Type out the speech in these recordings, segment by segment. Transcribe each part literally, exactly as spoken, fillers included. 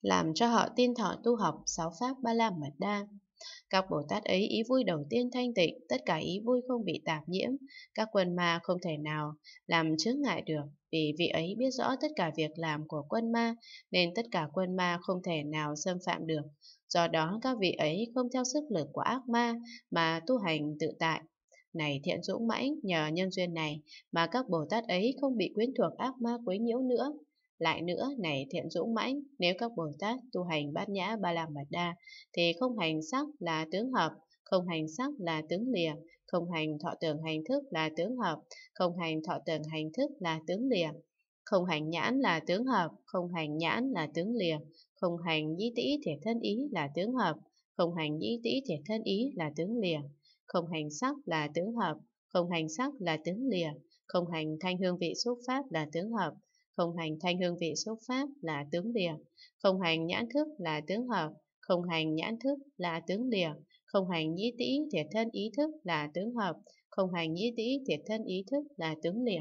làm cho họ tin thọ tu học sáu pháp Ba La Mật Đa. Các Bồ Tát ấy ý vui đầu tiên thanh tịnh, tất cả ý vui không bị tạp nhiễm, các quân ma không thể nào làm chướng ngại được, vì vị ấy biết rõ tất cả việc làm của quân ma, nên tất cả quân ma không thể nào xâm phạm được. Do đó các vị ấy không theo sức lực của ác ma mà tu hành tự tại. Này thiện dũng mãnh, nhờ nhân duyên này mà các Bồ Tát ấy không bị quyến thuộc ác ma quấy nhiễu nữa. Lại nữa, này thiện dũng mãnh, nếu các Bồ Tát tu hành bát nhã Ba La Mật Đa thì không hành sắc là tướng hợp, không hành sắc là tướng lìa, không hành thọ tưởng hành thức là tướng hợp, không hành thọ tưởng hành thức là tướng lìa, không hành nhãn là tướng hợp, không hành nhãn là tướng lìa, không hành nhĩ tĩ thể thân ý là tướng hợp, không hành nhĩ tĩ thể thân ý là tướng lìa, không hành sắc là tướng hợp, không hành sắc là tướng lìa, không hành thanh hương vị xúc pháp là tướng hợp, không hành thanh hương vị xúc pháp là tướng lìa, không hành nhãn thức là tướng hợp, không hành nhãn thức là tướng lìa, không hành nhĩ tĩ thiệt thân ý thức là tướng hợp, không hành nhĩ tĩ thiệt thân ý thức là tướng lìa.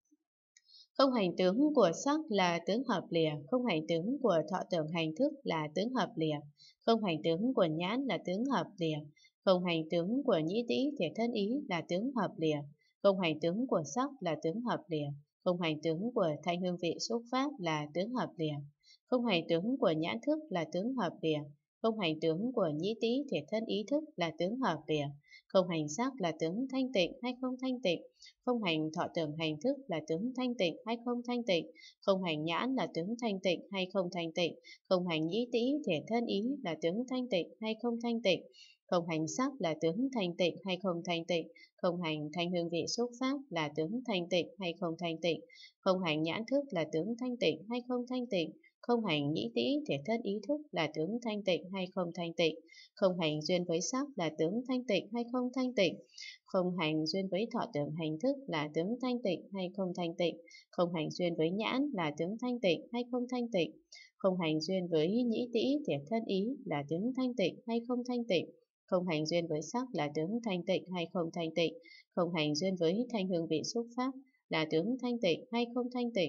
Không hành tướng của sắc là tướng hợp lìa, không hành tướng của thọ tưởng hành thức là tướng hợp lìa, không hành tướng của nhãn là tướng hợp lìa, không hành tướng của nhĩ tĩ thiệt thân ý là tướng hợp lìa, không hành tướng của sắc là tướng hợp lìa, không hành tướng của thanh hương vị xúc pháp là tướng hợp lìa, không hành tướng của nhãn thức là tướng hợp lìa, không hành tướng của nhĩ tĩ thiệt thân ý thức là tướng hợp lìa, không hành sắc là tướng thanh tịnh hay không thanh tịnh, không hành thọ tưởng hành thức là tướng thanh tịnh hay không thanh tịnh, không hành nhãn là tướng thanh tịnh hay không thanh tịnh, không hành nhĩ tĩ thể thân ý là tướng thanh tịnh hay không thanh tịnh, không hành sắc là tướng thanh tịnh hay không thanh tịnh, không hành thanh hương vị xúc pháp là tướng thanh tịnh hay không thanh tịnh, không hành nhãn thức là tướng thanh tịnh hay không thanh tịnh, không hành nhĩ tĩ thể thân ý thức là tướng thanh tịnh hay không thanh tịnh, không hành duyên với sắc là tướng thanh tịnh hay không thanh tịnh, không hành duyên với thọ tưởng hành thức là tướng thanh tịnh hay không thanh tịnh, không hành duyên với nhãn là tướng thanh tịnh hay không thanh tịnh, không hành duyên với nhĩ tĩ thể thân ý là tướng thanh tịnh hay không thanh tịnh, không hành duyên với sắc là tướng thanh tịnh hay không thanh tịnh, không hành duyên với thanh hương vị xúc pháp là tướng thanh tịnh hay không thanh tịnh,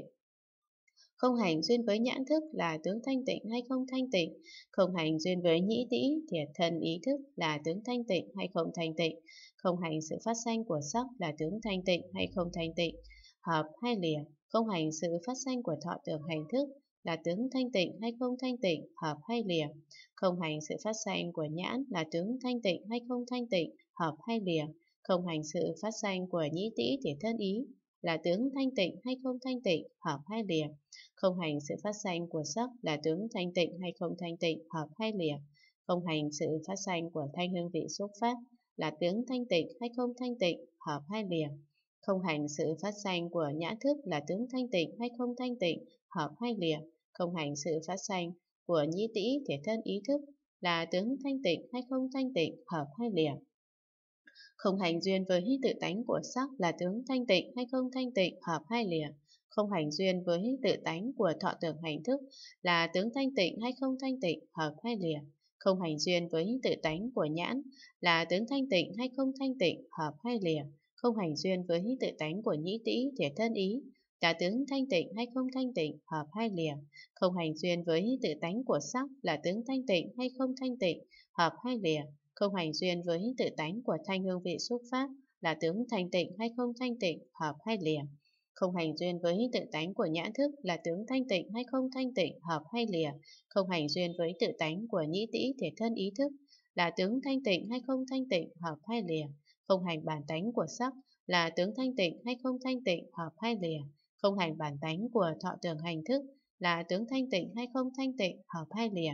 không hành duyên với nhãn thức là tướng thanh tịnh hay không thanh tịnh, không hành duyên với nhĩ tĩ thiệt thân ý thức là tướng thanh tịnh hay không thanh tịnh, không hành sự phát sanh của sắc là tướng thanh tịnh hay không thanh tịnh, hợp hay lìa, không hành sự phát sanh của thọ tưởng hành thức là tướng thanh tịnh hay không thanh tịnh, hợp hay lìa, không hành sự phát sanh của nhãn là tướng thanh tịnh hay không thanh tịnh, hợp hay lìa, không hành sự phát sanh của nhĩ tĩ thiệt thân ý là tướng thanh tịnh hay không thanh tịnh, hợp hay lìa, không hành sự phát sanh của sắc là tướng thanh tịnh hay không thanh tịnh, hợp hay lìa, không hành sự phát sanh của thanh hương vị xúc pháp là tướng thanh tịnh hay không thanh tịnh, hợp hay lìa, không hành sự phát sanh của nhãn thức là tướng thanh tịnh hay không thanh tịnh, hợp hay lìa, không hành sự phát sanh của nhĩ tĩ thể thân ý thức là tướng thanh tịnh hay không thanh tịnh, hợp hay lìa, không hành duyên với tự tánh của sắc là tướng thanh tịnh hay không thanh tịnh, hợp hay lìa, không hành duyên với tự tánh của thọ tưởng hành thức là tướng thanh tịnh hay không thanh tịnh, hợp hay lìa, không hành duyên với tự tánh của nhãn là tướng thanh tịnh hay không thanh tịnh, hợp hay lìa, không hành duyên với tự tánh của nhĩ tĩ thể thân ý là tướng thanh tịnh hay không thanh tịnh, hợp hay lìa, không hành duyên với tự tánh của sắc là tướng thanh tịnh hay không thanh tịnh, hợp hay lìa, không hành duyên với tự tánh của thanh hương vị xúc pháp là tướng thanh tịnh hay không thanh tịnh, hợp hay lìa, không hành duyên với tự tánh của nhãn thức là tướng thanh tịnh hay không thanh tịnh, hợp hay lìa, không hành duyên với tự tánh của nhĩ tĩ thể thân ý thức là tướng thanh tịnh hay không thanh tịnh, hợp hay lìa, không hành bản tánh của sắc là tướng thanh tịnh hay không thanh tịnh, hợp hay lìa, không hành bản tánh của thọ tưởng hành thức là tướng thanh tịnh hay không thanh tịnh, hợp hay lìa,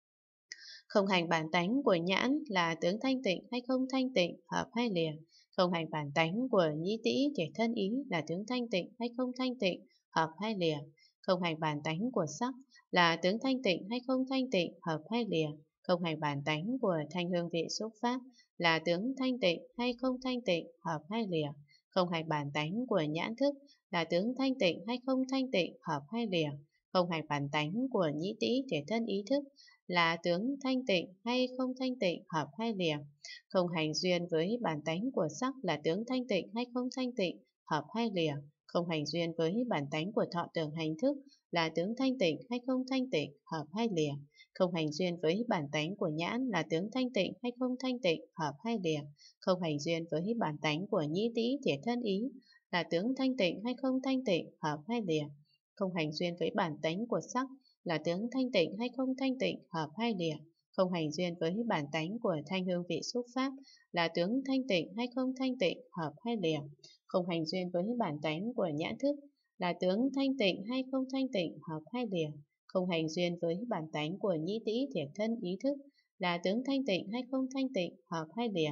không hành bản tánh của nhãn là tướng thanh tịnh hay không thanh tịnh, hợp hay lìa, không hành bản tánh của nhĩ tĩ thể thân ý là tướng thanh tịnh hay không thanh tịnh, hợp hay lìa, không hành bản tánh của sắc là tướng thanh tịnh hay không thanh tịnh, hợp hay lìa, không hành bản tánh của thanh hương vị xúc pháp là tướng thanh tịnh hay không thanh tịnh, hợp hay lìa, không hành bản tánh của nhãn thức là tướng thanh tịnh hay không thanh tịnh, hợp hay lìa, không hành bản tánh của nhĩ tĩ thể thân ý thức là tướng thanh tịnh hay không thanh tịnh, hợp hay lìa, không hành duyên với bản tánh của sắc là tướng thanh tịnh hay không thanh tịnh, hợp hay lìa, không hành duyên với bản tánh của thọ tưởng hành thức là tướng thanh tịnh hay không thanh tịnh, hợp hay lìa, Không hành duyên với bản tánh của nhãn là tướng thanh tịnh hay không thanh tịnh, hợp hay lìa. Không hành duyên với bản tánh của nhĩ tĩ thiệt thân ý là tướng thanh tịnh hay không thanh tịnh, hợp hay lìa. Không hành duyên với bản tánh của sắc là tướng thanh tịnh hay không thanh tịnh, hợp hay lìa. Không hành duyên với bản tánh của thanh hương vị xúc pháp là tướng thanh tịnh hay không thanh tịnh, hợp hay lìa. Không hành duyên với bản tánh của nhãn thức là tướng thanh tịnh hay không thanh tịnh, hợp hay lìa. Không hành duyên với bản tánh của nhĩ tĩ thiệt thân ý thức là tướng thanh tịnh hay không thanh tịnh, hợp hay lìa.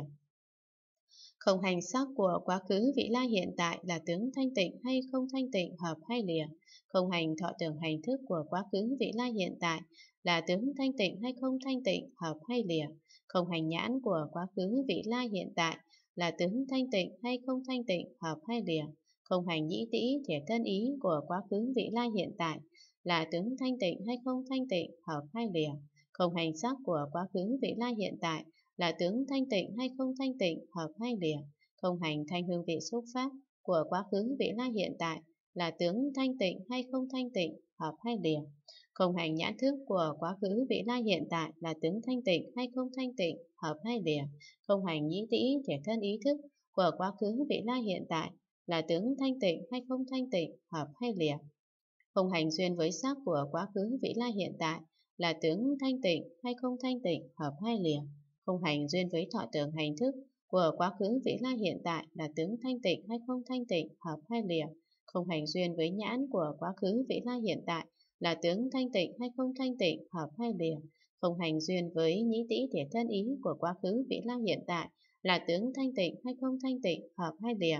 Không hành sắc của quá khứ vị lai hiện tại là tướng thanh tịnh hay không thanh tịnh, hợp hay lìa. Không hành thọ tưởng hành thức của quá khứ vị lai hiện tại là tướng thanh tịnh hay không thanh tịnh, hợp hay lìa. Không hành nhãn của quá khứ vị lai hiện tại là tướng thanh tịnh hay không thanh tịnh, hợp hay lìa. Không hành nhĩ tĩ thiệt thân ý của quá khứ vị lai hiện tại là tướng thanh tịnh hay không thanh tịnh, hợp hay lìa. Không hành sắc của quá khứ vị lai hiện tại là tướng thanh tịnh hay không thanh tịnh, hợp hay lìa. Không hành thanh hương vị xúc pháp của quá khứ vị lai hiện tại là tướng thanh tịnh hay không thanh tịnh, hợp hay lìa. Không hành nhãn thức của quá khứ vị lai hiện tại là tướng thanh tịnh hay không thanh tịnh, hợp hay lìa. Không hành nhĩ tĩ thiệt thân ý thức của quá khứ vị lai hiện tại là tướng thanh tịnh hay không thanh tịnh, hợp hay lìa. Không hành duyên với sắc của quá khứ vị lai hiện tại là tướng thanh tịnh hay không thanh tịnh, hợp hay lìa. Không hành duyên với thọ tưởng hành thức của quá khứ vị lai hiện tại là tướng thanh tịnh hay không thanh tịnh, hợp hay lìa. Không hành duyên với nhãn của quá khứ vị lai hiện tại là tướng thanh tịnh hay không thanh tịnh, hợp hay lìa. Không hành duyên với nhĩ tĩ thiệt thân ý của quá khứ vị lai hiện tại là tướng thanh tịnh hay không thanh tịnh, hợp hay lìa.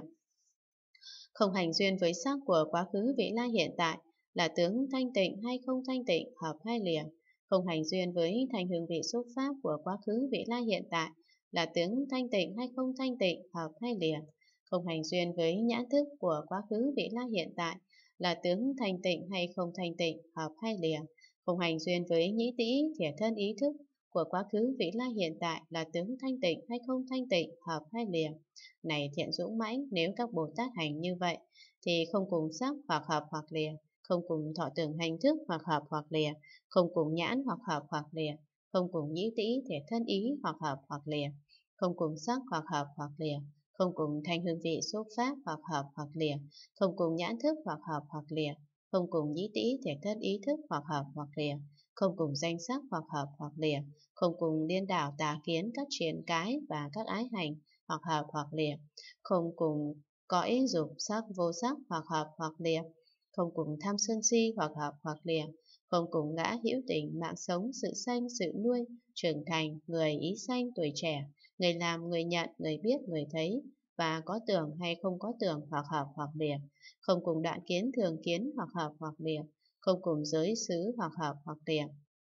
Không hành duyên với sắc của quá khứ vị lai hiện tại là tướng thanh tịnh hay không thanh tịnh, hợp hay lìa. Không hành duyên với thanh hương vị xúc pháp của quá khứ vị lai hiện tại là tướng thanh tịnh hay không thanh tịnh, hợp hay lìa. Không hành duyên với nhãn thức của quá khứ vị lai hiện tại là tướng thanh tịnh hay không thanh tịnh, hợp hay lìa. Không hành duyên với nhĩ tĩ thiệt thân ý thức của quá khứ vị lai hiện tại là tướng thanh tịnh hay không thanh tịnh, hợp hay lìa. Này thiện dũng mãnh, nếu các Bồ Tát hành như vậy thì không cùng sắc hoặc hợp hoặc lìa, không cùng thọ tưởng hành thức hoặc hợp hoặc lìa, không cùng nhãn hoặc hợp hoặc lìa, không cùng nhĩ tĩ thiệt thân ý hoặc hợp hoặc lìa, không cùng sắc hoặc hợp hoặc lìa, không cùng thanh hương vị xúc pháp hoặc hợp hoặc lìa, không cùng nhãn thức hoặc hợp hoặc lìa, không cùng nhĩ tĩ thiệt thân ý thức hoặc hợp hoặc lìa, không cùng danh sắc hoặc hợp hoặc lìa, không cùng điên đảo tà kiến các triền cái và các ái hành hoặc hợp hoặc lìa, không cùng cõi dục sắc vô sắc hoặc hợp hoặc lìa, không cùng tham sân si hoặc hợp hoặc lìa, không cùng ngã hữu tình mạng sống sự sanh sự nuôi trưởng thành người ý sanh tuổi trẻ, người làm người nhận người biết người thấy và có tưởng hay không có tưởng hoặc hợp hoặc lìa, không cùng đoạn kiến thường kiến hoặc hợp hoặc lìa, không cùng giới xứ hoặc hợp hoặc lìa,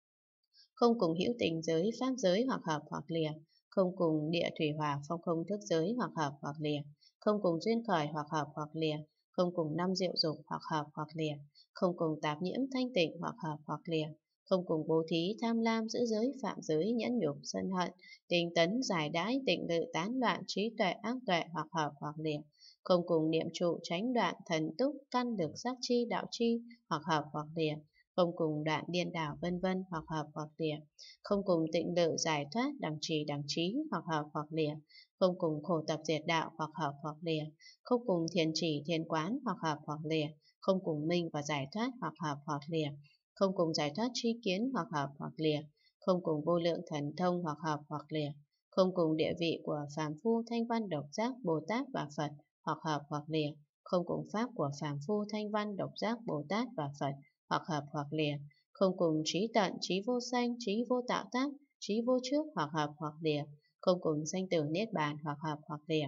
không cùng hữu tình giới pháp giới hoặc hợp hoặc lìa, không cùng địa thủy hỏa phong không thức giới hoặc hợp hoặc lìa, không cùng duyên khởi hoặc hợp hoặc lìa, không cùng năm diệu dục hoặc hợp hoặc lìa, không cùng tạp nhiễm thanh tịnh hoặc hợp hoặc lìa, không cùng bố thí tham lam giữ giới phạm giới nhẫn nhục sân hận tinh tấn giải đãi tịnh lự tán loạn trí tuệ ác tuệ hoặc hợp hoặc lìa, không cùng niệm trụ tránh đoạn thần túc căn lực giác chi đạo chi hoặc hợp hoặc lìa, không cùng đoạn điên đảo vân vân hoặc hợp hoặc lìa, không cùng tịnh lự giải thoát đẳng trì đẳng trí hoặc hợp hoặc lìa, không cùng khổ tập diệt đạo hoặc hợp hoặc lìa, không cùng thiền chỉ thiền quán hoặc hợp hoặc lìa, không cùng minh và giải thoát hoặc hợp hoặc lìa, không cùng giải thoát tri kiến hoặc hợp hoặc lìa, không cùng vô lượng thần thông hoặc hợp hoặc lìa, không cùng địa vị của phàm phu thanh văn độc giác Bồ Tát và Phật hoặc hợp hoặc lìa, không cùng pháp của phàm phu thanh văn độc giác Bồ Tát và Phật hoặc hợp hoặc lìa, không cùng trí tận trí vô sanh trí vô tạo tác trí vô trước hoặc hợp hoặc lìa, không cùng sanh tử niết bàn hoặc hợp hoặc lìa,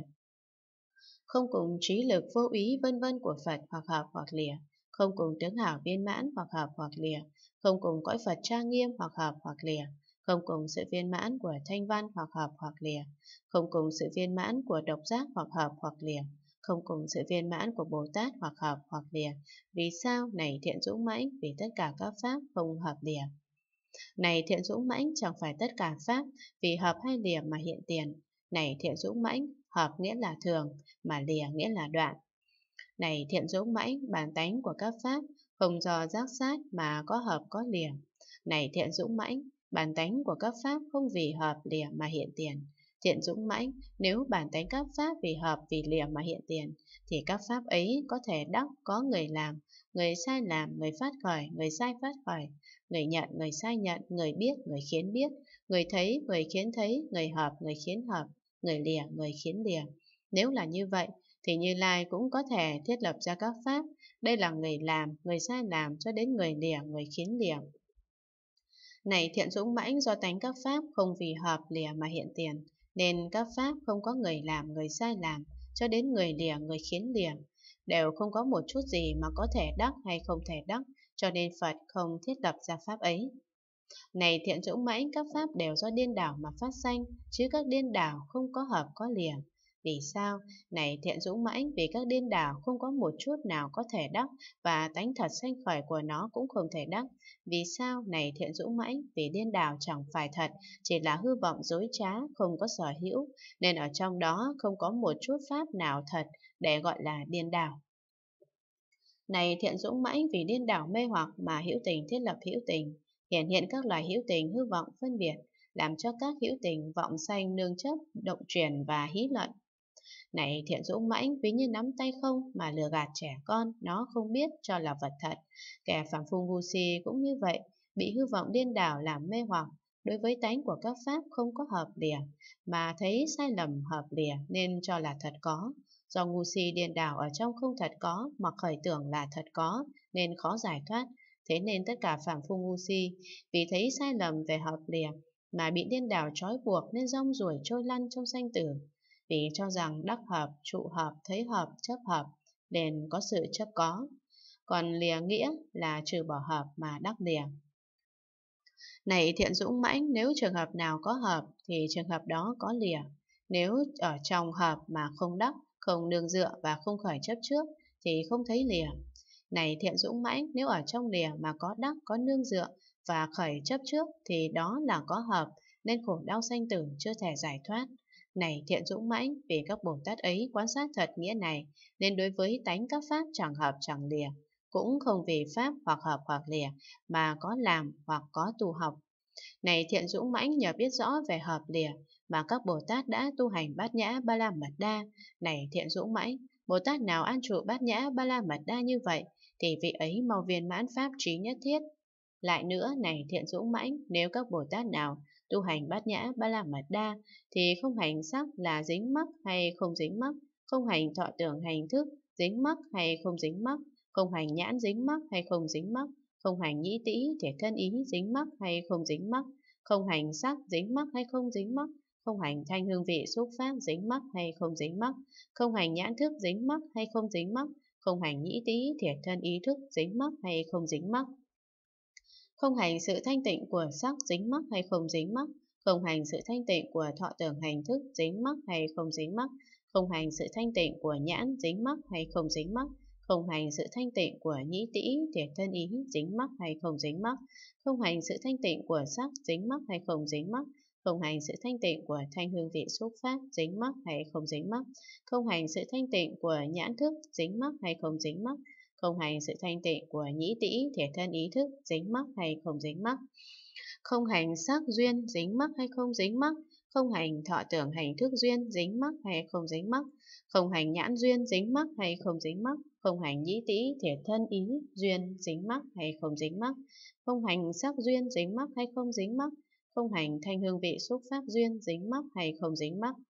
không cùng trí lực vô úy vân vân của Phật hoặc hợp hoặc lìa, không cùng tướng hảo viên mãn hoặc hợp hoặc lìa, không cùng cõi Phật trang nghiêm hoặc hợp hoặc lìa, không cùng sự viên mãn của thanh văn hoặc hợp hoặc lìa, không cùng sự viên mãn của độc giác hoặc hợp hoặc lìa, không cùng sự viên mãn của Bồ Tát hoặc hợp hoặc lìa. Vì sao? Này thiện dũng mãnh, vì tất cả các pháp không hợp lìa. Này thiện dũng mãnh, chẳng phải tất cả pháp vì hợp hay lìa mà hiện tiền. Này thiện dũng mãnh, hợp nghĩa là thường, mà lìa nghĩa là đoạn. Này thiện dũng mãnh, bản tánh của các pháp không do giác sát mà có hợp có lìa. Này thiện dũng mãnh, bản tánh của các pháp không vì hợp lìa mà hiện tiền. Thiện dũng mãnh, nếu bản tánh các pháp vì hợp vì lìa mà hiện tiền, thì các pháp ấy có thể đắc có người làm, người sai làm, người phát khởi, người sai phát khởi, người nhận, người sai nhận, người biết, người khiến biết, người thấy, người khiến thấy, người hợp, người khiến hợp, người lìa, người khiến lìa. Nếu là như vậy, thì Như Lai cũng có thể thiết lập ra các pháp. Đây là người làm, người sai làm cho đến người lìa, người khiến lìa. Này thiện dũng mãnh, do tánh các pháp không vì hợp lìa mà hiện tiền, nên các pháp không có người làm, người sai làm, cho đến người lìa, người khiến lìa, đều không có một chút gì mà có thể đắc hay không thể đắc, cho nên Phật không thiết lập ra pháp ấy. Này thiện dũng mãnh, các pháp đều do điên đảo mà phát sanh, chứ các điên đảo không có hợp có lìa. Vì sao? Này thiện dũng mãnh, vì các điên đảo không có một chút nào có thể đắc, và tánh thật sanh khởi của nó cũng không thể đắc. Vì sao? Này thiện dũng mãnh, vì điên đảo chẳng phải thật, chỉ là hư vọng dối trá, không có sở hữu, nên ở trong đó không có một chút pháp nào thật để gọi là điên đảo. Này thiện dũng mãnh, vì điên đảo mê hoặc mà hữu tình thiết lập hữu tình, hiển hiện các loài hữu tình hư vọng phân biệt, làm cho các hữu tình vọng sanh nương chấp, động truyền và hí luận. Này thiện dũng mãnh, ví như nắm tay không mà lừa gạt trẻ con, nó không biết cho là vật thật. Kẻ phàm phu ngu si cũng như vậy, bị hư vọng điên đảo làm mê hoặc, đối với tánh của các pháp không có hợp lìa, mà thấy sai lầm hợp lìa nên cho là thật có. Do ngu si điên đảo ở trong không thật có mà khởi tưởng là thật có, nên khó giải thoát. Thế nên tất cả phàm phu ngu si, vì thấy sai lầm về hợp lìa, mà bị điên đảo trói buộc nên rong ruổi trôi lăn trong sanh tử. Vì cho rằng đắc hợp, trụ hợp, thấy hợp, chấp hợp, nên có sự chấp có. Còn lìa nghĩa là trừ bỏ hợp mà đắc lìa. Này thiện dũng mãnh, nếu trường hợp nào có hợp thì trường hợp đó có lìa. Nếu ở trong hợp mà không đắc, không nương dựa và không khởi chấp trước thì không thấy lìa. Này thiện dũng mãnh, nếu ở trong lìa mà có đắc, có nương dựa và khởi chấp trước thì đó là có hợp, nên khổ đau sanh tử chưa thể giải thoát. Này thiện dũng mãnh, vì các Bồ Tát ấy quan sát thật nghĩa này, nên đối với tánh các pháp chẳng hợp chẳng lìa, cũng không vì pháp hoặc hợp hoặc lìa, mà có làm hoặc có tu học. Này thiện dũng mãnh, nhờ biết rõ về hợp lìa, mà các Bồ Tát đã tu hành bát nhã ba la mật đa. Này thiện dũng mãnh, Bồ Tát nào an trụ bát nhã ba la mật đa như vậy, thì vị ấy mau viên mãn pháp trí nhất thiết. Lại nữa, này thiện dũng mãnh, nếu các Bồ Tát nào tu hành bát nhã ba la mật đa, thì không hành sắc là dính mắc hay không dính mắc, không hành thọ tưởng hành thức dính mắc hay không dính mắc, không hành nhãn dính mắc hay không dính mắc, không hành nhĩ tĩ thể thân ý dính mắc hay không dính mắc, không hành sắc dính mắc hay không dính mắc, không hành thanh hương vị xúc pháp dính mắc hay không dính mắc, không hành nhãn thức dính mắc hay không dính mắc, không hành nhĩ tĩ thể thân ý thức dính mắc hay không dính mắc, không hành sự thanh tịnh của sắc dính mắc hay không dính mắc, không hành sự thanh tịnh của thọ tưởng hành thức dính mắc hay không dính mắc, không hành sự thanh tịnh của nhãn dính mắc hay không dính mắc, không hành sự thanh tịnh của nhĩ tĩ thể thân ý dính mắc hay không dính mắc, không hành sự thanh tịnh của sắc dính mắc hay không dính mắc, không hành sự thanh tịnh của thanh hương vị xúc pháp dính mắc hay không dính mắc, không hành sự thanh tịnh của nhãn thức dính mắc hay không dính mắc, không hành sự thanh tịnh của nhĩ tĩ thể thân ý thức dính mắc hay không dính mắc, không hành sắc duyên dính mắc hay không dính mắc, không hành thọ tưởng hành thức duyên dính mắc hay không dính mắc, không hành nhãn duyên dính mắc hay không dính mắc, không hành nhĩ tĩ thể thân ý duyên dính mắc hay không dính mắc, không hành sắc duyên dính mắc hay không dính mắc, không hành thanh hương vị xúc pháp duyên dính mắc hay không dính mắc,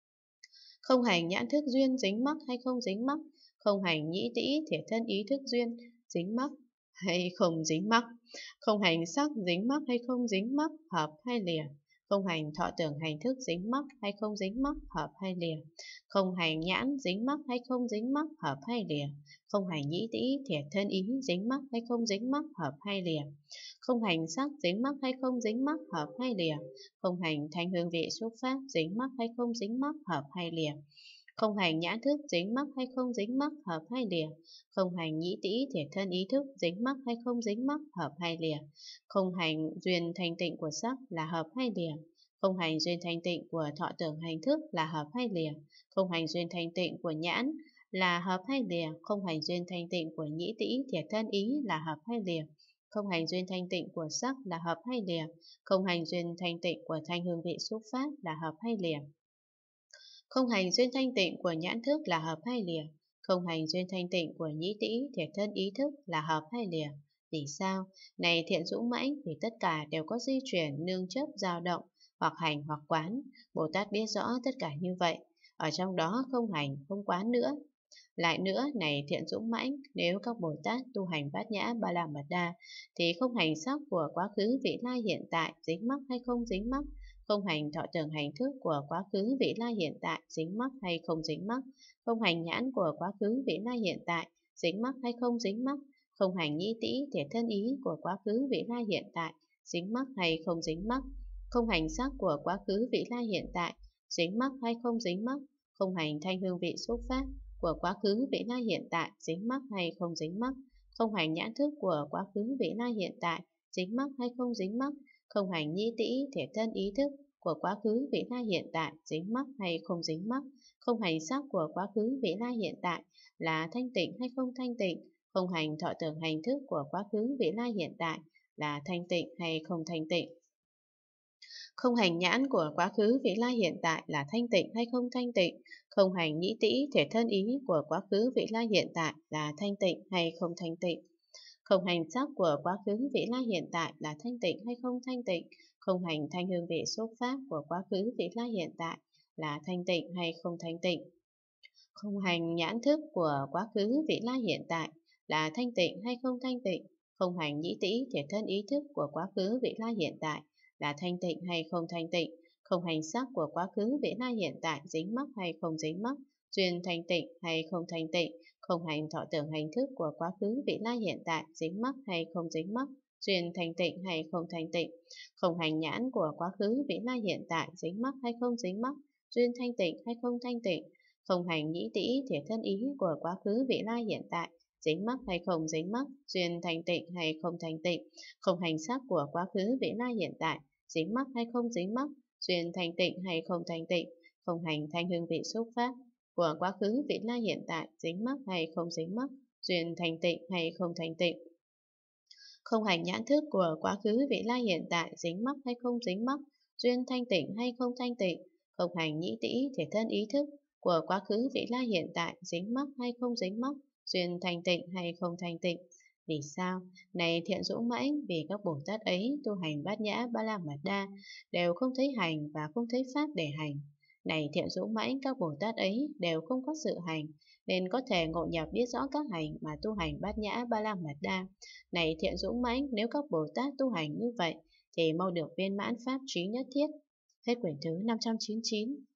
không hành nhãn thức duyên dính mắc hay không dính mắc, không hành nhĩ tĩ thể thân ý thức duyên dính mắc hay không dính mắc, không hành sắc dính mắc hay không dính mắc, hợp hay lìa, không hành thọ tưởng hành thức dính mắc hay không dính mắc, hợp hay lìa, không hành nhãn dính mắc hay không dính mắc, hợp hay lìa, không hành nhĩ tĩ thể thân ý dính mắc hay không dính mắc, hợp hay lìa, không hành sắc dính mắc hay không dính mắc, hợp hay lìa, không hành thanh hương vị xúc pháp dính mắc hay không dính mắc, hợp hay lìa, không hành nhãn thức dính mắc hay không dính mắc, hợp hay lìa, không hành nhĩ tĩ thể thân ý thức dính mắc hay không dính mắc, hợp hay lìa, không hành duyên thanh tịnh của sắc là hợp hay lìa, không hành duyên thanh tịnh của thọ tưởng hành thức là hợp hay lìa, không hành duyên thanh tịnh của nhãn là hợp hay lìa, không hành duyên thanh tịnh của nhĩ tĩ thể thân ý là hợp hay lìa, Không hành duyên thanh tịnh của sắc là hợp hay lìa? Không hành duyên thanh tịnh của thanh hương vị xúc pháp là hợp hay lìa? Không hành duyên thanh tịnh của nhãn thức là hợp hay lìa? Không hành duyên thanh tịnh của nhĩ tĩ, thiệt thân ý thức là hợp hay lìa? Vì sao? Này thiện dũng mãnh, vì tất cả đều có di chuyển, nương chấp, dao động, hoặc hành hoặc quán. Bồ Tát biết rõ tất cả như vậy. Ở trong đó không hành, không quán nữa. Lại nữa, này thiện dũng mãnh, nếu các Bồ Tát tu hành bát nhã ba la mật đa, thì không hành sắc của quá khứ vị lai hiện tại, dính mắc hay không dính mắc, không hành thọ tưởng hành thức của quá khứ vị lai hiện tại, dính mắc hay không dính mắc, không hành nhãn của quá khứ vị lai hiện tại, dính mắc hay không dính mắc, không hành nhĩ tĩ, thể thân ý của quá khứ vị lai hiện tại, dính mắc hay không dính mắc, không hành sắc của quá khứ vị lai hiện tại, dính mắc hay không dính mắc, không hành thanh hương vị xúc pháp của quá khứ vị lai hiện tại, dính mắc hay không dính mắc, không hành nhãn thức của quá khứ vị lai hiện tại, dính mắc hay không dính mắc, không hành nhĩ tĩ, thể thân ý thức của quá khứ vị lai hiện tại, dính mắc hay không dính mắc, không hành sắc của quá khứ vị lai hiện tại là thanh tịnh hay không thanh tịnh, không hành thọ tưởng hành thức của quá khứ vị lai hiện tại là thanh tịnh hay không thanh tịnh. Không hành nhãn của quá khứ vị lai hiện tại là thanh tịnh hay không thanh tịnh, không hành nhĩ tĩ, thể thân ý của quá khứ vị lai hiện tại là thanh tịnh hay không thanh tịnh. Không hành sắc của quá khứ vị lai hiện tại là thanh tịnh hay không thanh tịnh, không hành thanh hương vị xúc pháp của quá khứ vị lai hiện tại là thanh tịnh hay không thanh tịnh. Không hành nhãn thức của quá khứ vị lai hiện tại là thanh tịnh hay không thanh tịnh, không hành nhĩ tĩ, thể thân ý thức của quá khứ vị lai hiện tại là thanh tịnh hay không thanh tịnh, không hành sắc của quá khứ vị lai hiện tại dính mắc hay không dính mắc, duyên thanh tịnh hay không thanh tịnh, không hành thọ tưởng hành thức của quá khứ vị lai hiện tại dính mắc hay không dính mắc, duyên thanh tịnh hay không thanh tịnh, không hành nhãn của quá khứ vị lai hiện tại dính mắc hay không dính mắc, duyên thanh tịnh hay không thanh tịnh, không hành nhĩ tĩ, thể thân ý của quá khứ vị lai hiện tại dính mắc hay không dính mắc, duyên thanh tịnh hay không thanh tịnh, không hành sắc của quá khứ vị lai hiện tại dính mắc hay không dính mắc, duyên thanh tịnh hay không thanh tịnh, không hành thanh hương vị xúc pháp của quá khứ vị lai hiện tại dính mắc hay không dính mắc, duyên thanh tịnh hay không thanh tịnh, không hành nhãn thức của quá khứ vị lai hiện tại dính mắc hay không dính mắc, duyên thanh tịnh hay không thanh tịnh, không hành nhĩ tĩ, thể thân ý thức của quá khứ vị lai hiện tại dính mắc hay không dính mắc, duyên thanh tịnh hay không thanh tịnh. Vì sao? Này thiện dũng mãnh, vì các Bồ Tát ấy tu hành bát nhã ba la mật đa đều không thấy hành và không thấy pháp để hành. Này thiện dũng mãnh, các Bồ Tát ấy đều không có sự hành, nên có thể ngộ nhập biết rõ các hành mà tu hành bát nhã ba la mật đa. Này thiện dũng mãnh, nếu các Bồ Tát tu hành như vậy thì mau được viên mãn pháp trí nhất thiết. Hết quyển thứ năm trăm chín mươi chín.